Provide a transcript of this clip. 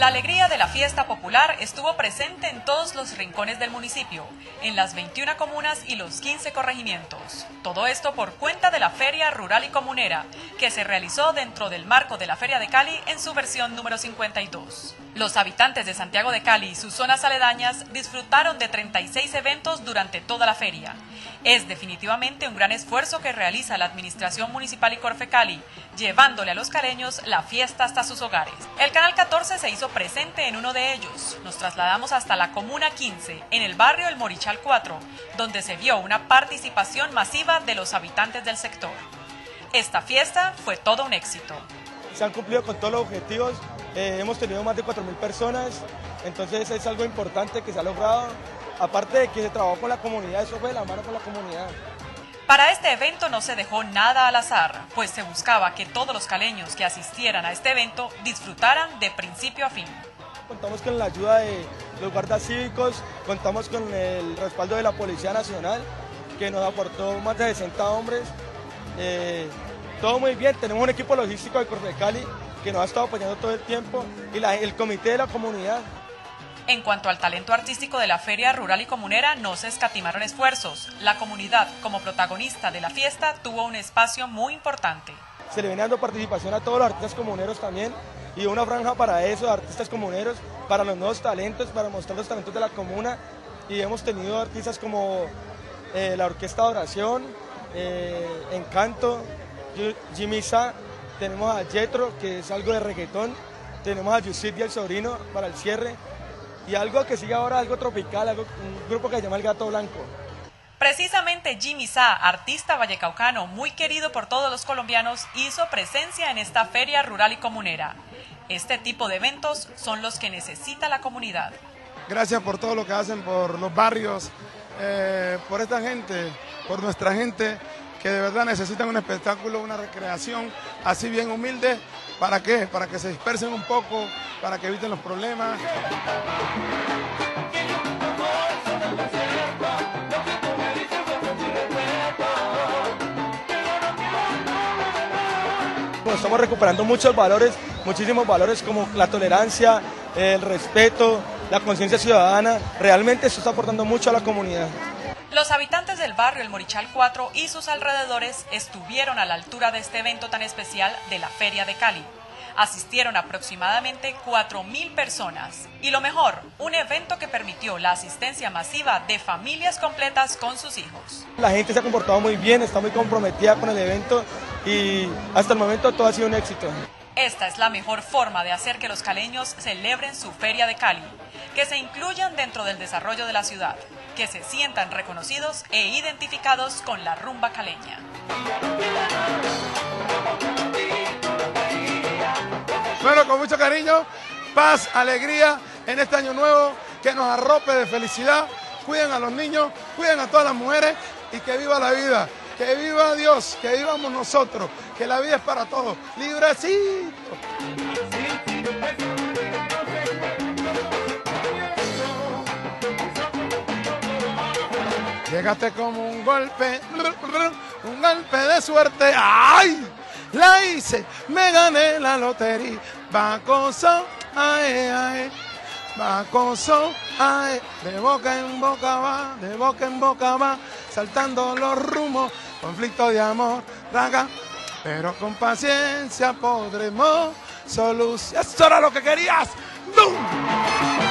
La alegría de la fiesta popular estuvo presente en todos los rincones del municipio, en las 21 comunas y los 15 corregimientos. Todo esto por cuenta de la Feria Rural y Comunera, que se realizó dentro del marco de la Feria de Cali en su versión número 52. Los habitantes de Santiago de Cali y sus zonas aledañas disfrutaron de 36 eventos durante toda la feria. Es definitivamente un gran esfuerzo que realiza la Administración Municipal y Corfecali, llevándole a los caleños la fiesta hasta sus hogares. El Canal 14 se hizo presente en uno de ellos. Nos trasladamos hasta la Comuna 15, en el barrio El Morichal 4, donde se vio una participación masiva de los habitantes del sector. Esta fiesta fue todo un éxito. Se han cumplido con todos los objetivos, hemos tenido más de 4.000 personas, entonces es algo importante que se ha logrado, aparte de que se trabajó con la comunidad, eso fue de la mano con la comunidad. Para este evento no se dejó nada al azar, pues se buscaba que todos los caleños que asistieran a este evento disfrutaran de principio a fin. Contamos con la ayuda de los guardas cívicos, contamos con el respaldo de la Policía Nacional, que nos aportó más de 60 hombres. Todo muy bien, tenemos un equipo logístico de Corfecali que nos ha estado apoyando todo el tiempo y el comité de la comunidad. En cuanto al talento artístico de la Feria Rural y Comunera, no se escatimaron esfuerzos. La comunidad, como protagonista de la fiesta, tuvo un espacio muy importante. Se le viene dando participación a todos los artistas comuneros también y una franja para esos artistas comuneros, para los nuevos talentos, para mostrar los talentos de la comuna. Y hemos tenido artistas como la Orquesta de Oración, Encanto, Jimmy Sa, tenemos a Yetro, que es algo de reggaetón, tenemos a Yusid y el Sobrino para el cierre, y algo que sigue ahora, algo tropical, un grupo que se llama El Gato Blanco. Precisamente Jimmy Sa, artista vallecaucano muy querido por todos los colombianos, hizo presencia en esta Feria Rural y Comunera. Este tipo de eventos son los que necesita la comunidad. Gracias por todo lo que hacen por los barrios, por esta gente, por nuestra gente, que de verdad necesitan un espectáculo, una recreación así bien humilde. ¿Para qué? Para que se dispersen un poco, para que eviten los problemas. Bueno, estamos recuperando muchos valores, muchísimos valores como la tolerancia, el respeto, la conciencia ciudadana. Realmente esto está aportando mucho a la comunidad. Los habitantes del barrio El Morichal 4 y sus alrededores estuvieron a la altura de este evento tan especial de la Feria de Cali. Asistieron aproximadamente 4.000 personas. Y lo mejor, un evento que permitió la asistencia masiva de familias completas con sus hijos. La gente se ha comportado muy bien, está muy comprometida con el evento y hasta el momento todo ha sido un éxito. Esta es la mejor forma de hacer que los caleños celebren su Feria de Cali, que se incluyan dentro del desarrollo de la ciudad, que se sientan reconocidos e identificados con la rumba caleña. Bueno, con mucho cariño, paz, alegría en este año nuevo, que nos arrope de felicidad, cuiden a los niños, cuiden a todas las mujeres y que viva la vida. Que viva Dios, que vivamos nosotros, que la vida es para todos. ¡Librecito! Llegaste como un golpe de suerte. ¡Ay! La hice, me gané la lotería. Bacoso, ay, ay. Bacoso, ay. De boca en boca va, de boca en boca va. Saltando los rumos, conflicto de amor, raga. Pero con paciencia podremos solucionar. ¡Eso era lo que querías! ¡Bum!